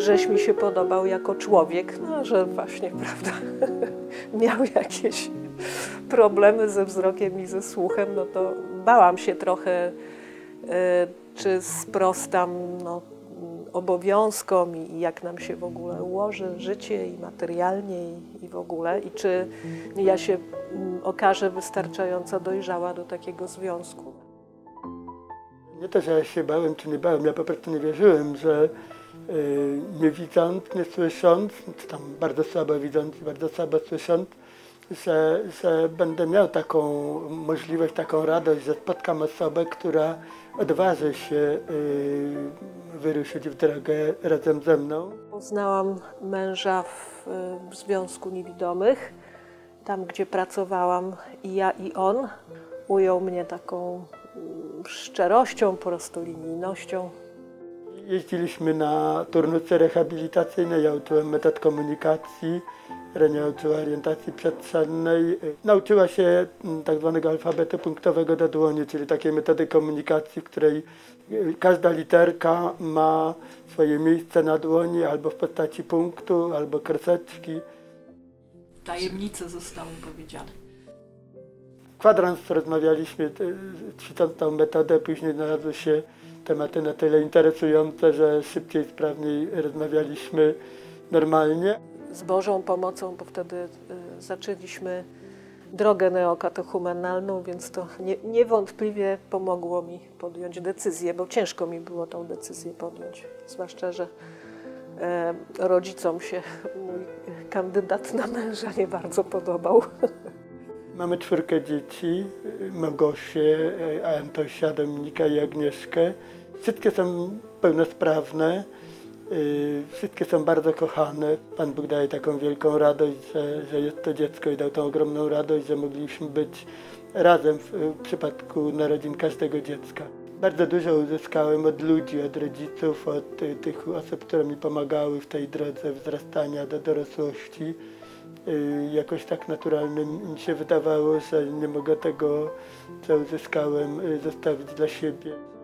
żeś mi się podobał jako człowiek, no że właśnie, prawda, miał jakieś problemy ze wzrokiem i ze słuchem, no to bałam się trochę, czy sprostam obowiązkom i jak nam się w ogóle ułoży życie i materialnie i w ogóle, i czy ja się okażę wystarczająco dojrzała do takiego związku. Nie to, że ja się bałem czy nie bałem, ja po prostu nie wierzyłem, że nie widząc, nie słysząc, czy tam bardzo słabo widząc, bardzo słabo słysząc, że będę miał taką możliwość, taką radość, że spotkam osobę, która odważy się wyruszyć w drogę razem ze mną. Poznałam męża w Związku Niewidomych, tam gdzie pracowałam i ja i on. Ujął mnie taką szczerością, prostolinijnością. Jeździliśmy na turnusy rehabilitacyjne, ja uczyłem metod komunikacji, Renia uczyła orientacji przestrzennej. Nauczyła się tak zwanego alfabetu punktowego do dłoni, czyli takiej metody komunikacji, w której każda literka ma swoje miejsce na dłoni, albo w postaci punktu, albo kreseczki. Tajemnice zostały powiedziane. Kwadrans rozmawialiśmy, ćwicząc tą metodę, później znalazły się tematy na tyle interesujące, że szybciej, sprawniej rozmawialiśmy normalnie. Z Bożą pomocą, bo wtedy zaczęliśmy drogę neokatechumenalną, więc to niewątpliwie pomogło mi podjąć decyzję, bo ciężko mi było tą decyzję podjąć. Zwłaszcza, że rodzicom się mój kandydat na męża nie bardzo podobał. Mamy 4 dzieci, Małgosię, Antosia, Dominika i Agnieszkę. Wszystkie są pełnosprawne, wszystkie są bardzo kochane. Pan Bóg daje taką wielką radość, że jest to dziecko i dał tą ogromną radość, że mogliśmy być razem w przypadku narodzin każdego dziecka. Bardzo dużo uzyskałem od ludzi, od rodziców, od tych osób, które mi pomagały w tej drodze wzrastania do dorosłości. Jakoś tak naturalnie mi się wydawało, że nie mogę tego, co uzyskałem, zostawić dla siebie.